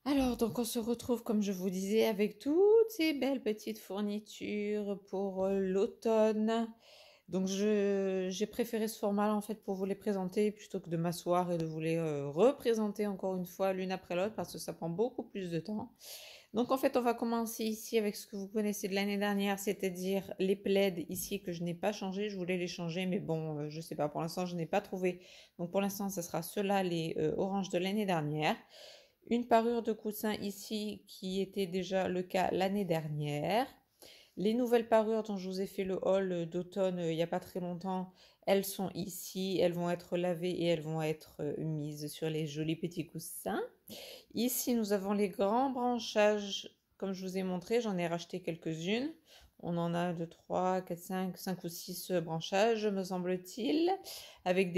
Alors, donc on se retrouve, comme je vous disais, avec toutes ces belles petites fournitures pour l'automne. Donc, j'ai préféré ce format en fait pour vous les présenter plutôt que de m'asseoir et de vous les représenter encore une fois l'une après l'autre parce que ça prend beaucoup plus de temps. Donc, en fait, on va commencer ici avec ce que vous connaissez de l'année dernière, c'est-à-dire les plaids ici que je n'ai pas changé. Je voulais les changer, mais bon, je sais pas, pour l'instant, je n'ai pas trouvé. Donc, pour l'instant, ce sera ceux-là, les oranges de l'année dernière. Une parure de coussin ici qui était déjà le cas l'année dernière. Les nouvelles parures dont je vous ai fait le haul d'automne il n'y a pas très longtemps, elles sont ici, elles vont être lavées et elles vont être mises sur les jolis petits coussins. Ici, nous avons les grands branchages, comme je vous ai montré, j'en ai racheté quelques-unes. On en a 2, 3, 4, 5 ou 6 branchages, me semble-t-il, avec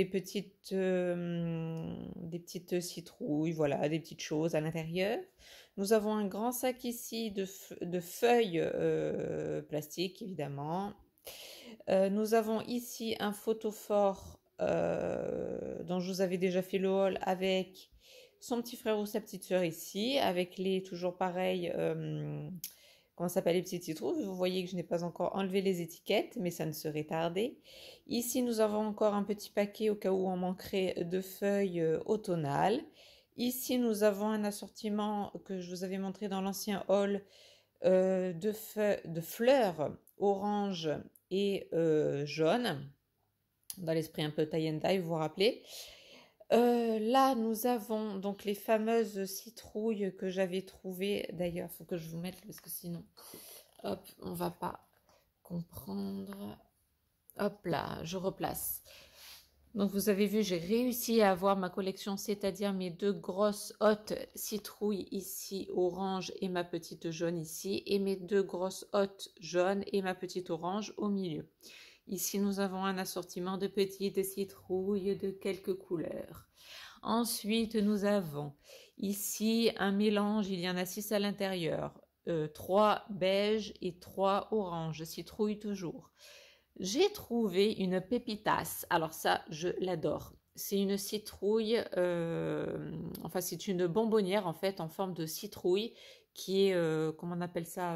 des petites citrouilles, voilà, des petites choses à l'intérieur. Nous avons un grand sac ici de feuilles plastiques, évidemment. Nous avons ici un photophore dont je vous avais déjà fait le haul avec son petit frère ou sa petite sœur ici, avec les toujours pareil, comment s'appelle les petites citrouilles. Vous voyez que je n'ai pas encore enlevé les étiquettes, mais ça ne serait tardé. Ici, nous avons encore un petit paquet au cas où on manquerait de feuilles automnales. Ici, nous avons un assortiment que je vous avais montré dans l'ancien haul de fleurs orange et jaune, dans l'esprit un peu tie and dye, vous vous rappelez. Là, nous avons donc les fameuses citrouilles que j'avais trouvées. D'ailleurs, il faut que je vous mette parce que sinon, hop, on va pas comprendre. Hop là, je replace. Donc vous avez vu, j'ai réussi à avoir ma collection, c'est-à-dire mes deux grosses hautes citrouilles ici, orange, et ma petite jaune ici, et mes deux grosses hautes jaunes et ma petite orange au milieu. Ici, nous avons un assortiment de petites citrouilles de quelques couleurs. Ensuite, nous avons ici un mélange, il y en a 6 à l'intérieur, 3 beiges et 3 oranges, citrouilles toujours. J'ai trouvé une pépitas. Alors ça, je l'adore. C'est une citrouille, enfin c'est une bonbonnière en fait en forme de citrouille qui est, comment on appelle ça,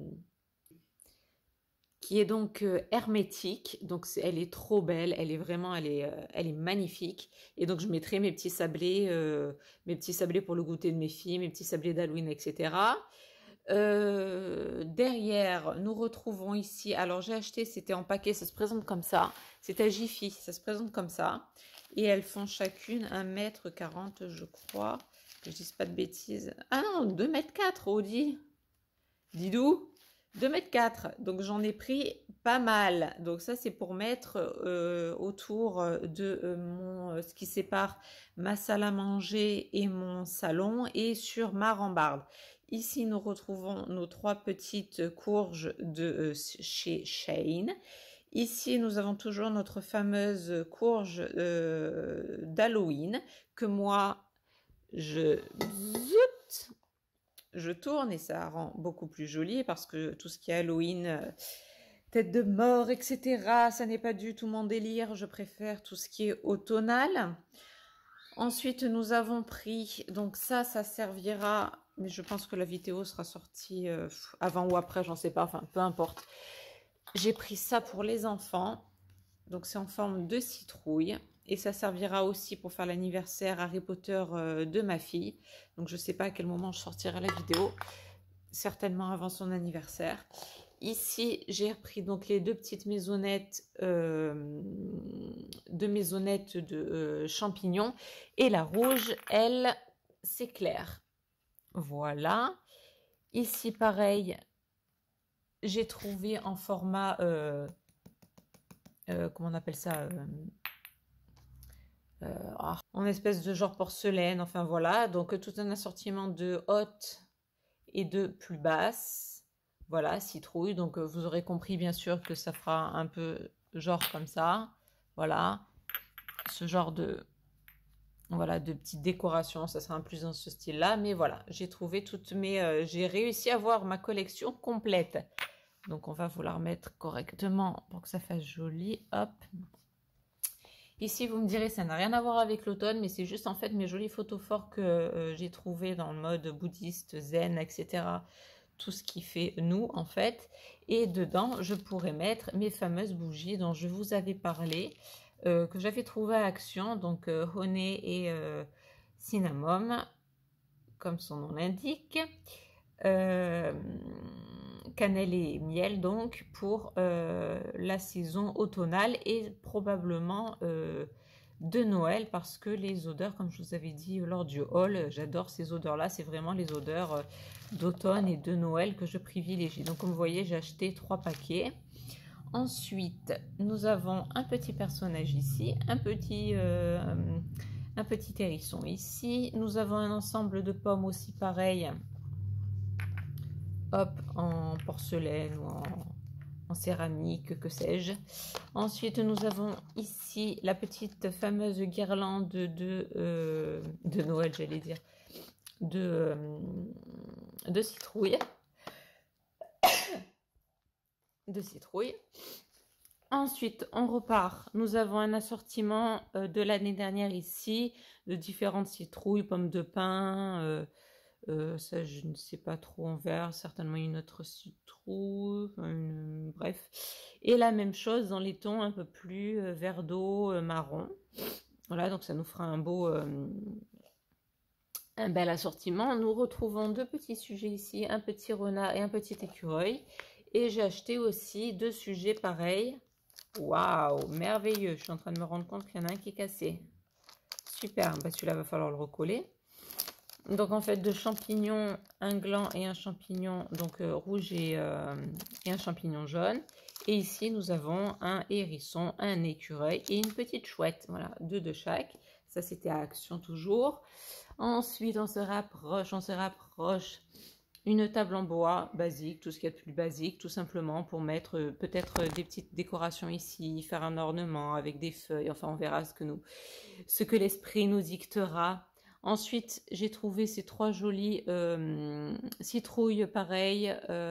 qui est donc hermétique. Donc elle est trop belle, elle est vraiment, elle est magnifique. Et donc je mettrai mes petits sablés pour le goûter de mes filles, mes petits sablés d'Halloween, etc. Derrière, nous retrouvons ici, alors j'ai acheté, c'était en paquet, ça se présente comme ça, c'est à Jiffy, ça se présente comme ça, et elles font chacune 1,40 m, je crois, que je dise pas de bêtises. Ah non, 2,4 m, Audi, Didou, 2,4 m, donc j'en ai pris pas mal, donc ça c'est pour mettre autour de ce qui sépare ma salle à manger et mon salon, et sur ma rambarde. Ici, nous retrouvons nos 3 petites courges de chez Shane. Ici, nous avons toujours notre fameuse courge d'Halloween que moi, je tourne et ça rend beaucoup plus joli parce que tout ce qui est Halloween, tête de mort, etc., ça n'est pas du tout mon délire. Je préfère tout ce qui est automnal. Ensuite, nous avons pris, donc ça servira, mais je pense que la vidéo sera sortie avant ou après, j'en sais pas, enfin, peu importe. J'ai pris ça pour les enfants, donc c'est en forme de citrouille, et ça servira aussi pour faire l'anniversaire Harry Potter de ma fille. Donc je sais pas à quel moment je sortirai la vidéo, certainement avant son anniversaire. Ici, j'ai repris donc les deux petites maisonnettes, de champignons. Et la rouge, elle, c'est clair. Voilà. Ici, pareil, j'ai trouvé en format, comment on appelle ça, en espèce de genre porcelaine. Enfin voilà. Donc tout un assortiment de hautes et de plus basses. Voilà, citrouille. Donc vous aurez compris bien sûr que ça fera un peu genre comme ça. Voilà, ce genre de petites décorations, ça sera plus dans ce style-là. Mais voilà, j'ai trouvé j'ai réussi à avoir ma collection complète. Donc on va vous la remettre correctement pour que ça fasse joli. Hop. Ici, vous me direz, ça n'a rien à voir avec l'automne, mais c'est juste en fait mes jolies photos forts que j'ai trouvées dans le mode bouddhiste, zen, etc. Tout ce qui fait nous, en fait. Et dedans, je pourrais mettre mes fameuses bougies dont je vous avais parlé, que j'avais trouvées à Action, donc honey et cinnamon, comme son nom l'indique. Cannelle et miel donc pour la saison automnale et probablement de Noël parce que les odeurs, comme je vous avais dit lors du haul, j'adore ces odeurs-là, c'est vraiment les odeurs d'automne et de Noël que je privilégie. Donc comme vous voyez, j'ai acheté 3 paquets. Ensuite, nous avons un petit personnage ici, un petit hérisson ici. Nous avons un ensemble de pommes aussi pareil, hop, en porcelaine ou en céramique, que sais-je. Ensuite, nous avons ici la petite fameuse guirlande de Noël, j'allais dire, de citrouille. De citrouille. Ensuite, on repart. Nous avons un assortiment de l'année dernière ici, de différentes citrouilles, pommes de pin, ça je ne sais pas trop, en vert, certainement une autre citrouille, bref. Et la même chose dans les tons un peu plus vert d'eau, marron. Voilà, donc ça nous fera un bel assortiment. Nous retrouvons 2 petits sujets ici, un petit renard et un petit écureuil. Et j'ai acheté aussi 2 sujets pareils. Waouh, merveilleux. Je suis en train de me rendre compte qu'il y en a un qui est cassé. Super, bah celui-là va falloir le recoller. Donc en fait 2 champignons, un gland et un champignon donc rouge et un champignon jaune. Et ici nous avons un hérisson, un écureuil et une petite chouette. Voilà, 2 de chaque. Ça c'était à Action toujours. Ensuite on se rapproche. Une table en bois basique, tout ce qu'il y a de plus basique, tout simplement pour mettre peut-être des petites décorations ici, faire un ornement avec des feuilles. Enfin on verra ce que l'esprit nous dictera. Ensuite, j'ai trouvé ces 3 jolies citrouilles pareilles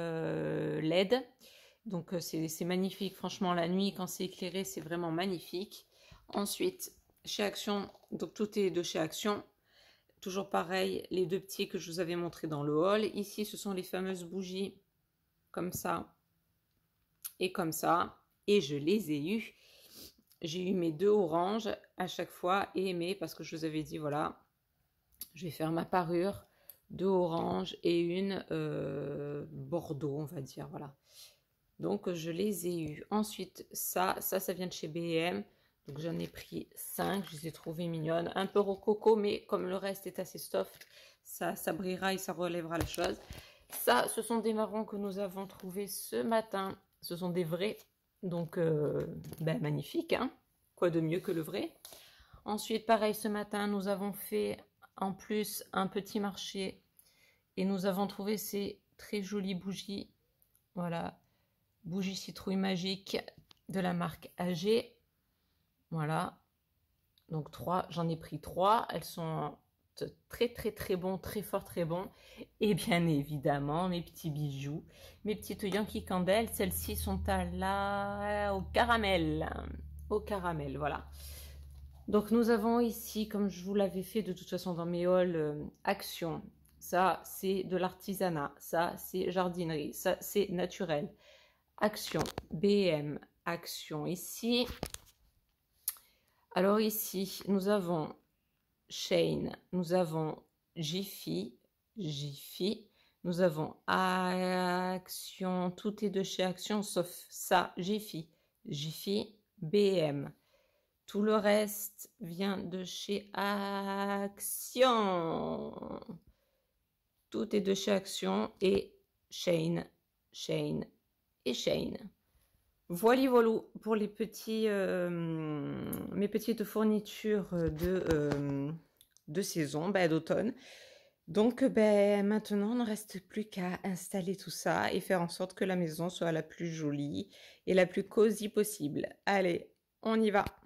LED. Donc c'est magnifique, franchement la nuit quand c'est éclairé c'est vraiment magnifique. Ensuite, chez Action, donc tout est de chez Action. Toujours pareil, les 2 petits que je vous avais montrés dans le haul. Ici, ce sont les fameuses bougies comme ça et comme ça. Et je les ai eues. J'ai eu mes 2 oranges à chaque fois et parce que je vous avais dit, voilà, je vais faire ma parure, 2 oranges et une bordeaux, on va dire, voilà. Donc, je les ai eues. Ensuite, ça vient de chez B&M. Donc, j'en ai pris 5. Je les ai trouvées mignonnes. Un peu rococo, mais comme le reste est assez soft, ça brillera et ça relèvera la chose. Ça, ce sont des marrons que nous avons trouvés ce matin. Ce sont des vrais. Donc, magnifique, hein. Quoi de mieux que le vrai? Ensuite, pareil, ce matin, nous avons fait en plus un petit marché. Et nous avons trouvé ces très jolies bougies. Voilà. Bougies citrouille magique de la marque AG. Voilà. Donc 3, j'en ai pris 3. Elles sont très très très bons, très forts, très bons. Et bien évidemment, mes petits bijoux, mes petites Yankee Candle, celles-ci sont au caramel. Au caramel, voilà. Donc nous avons ici, comme je vous l'avais fait de toute façon dans mes hauls, Action. Ça, c'est de l'artisanat. Ça, c'est jardinerie. Ça, c'est naturel. Action, B&M, Action ici. Alors ici, nous avons Shane, nous avons Jiffy, nous avons Action, tout est de chez Action sauf ça, Jiffy, B&M. Tout le reste vient de chez Action. Tout est de chez Action et Shane et Shane. Voilà pour les petits, mes petites fournitures de saison, d'automne. Donc maintenant, il ne reste plus qu'à installer tout ça et faire en sorte que la maison soit la plus jolie et la plus cosy possible. Allez, on y va!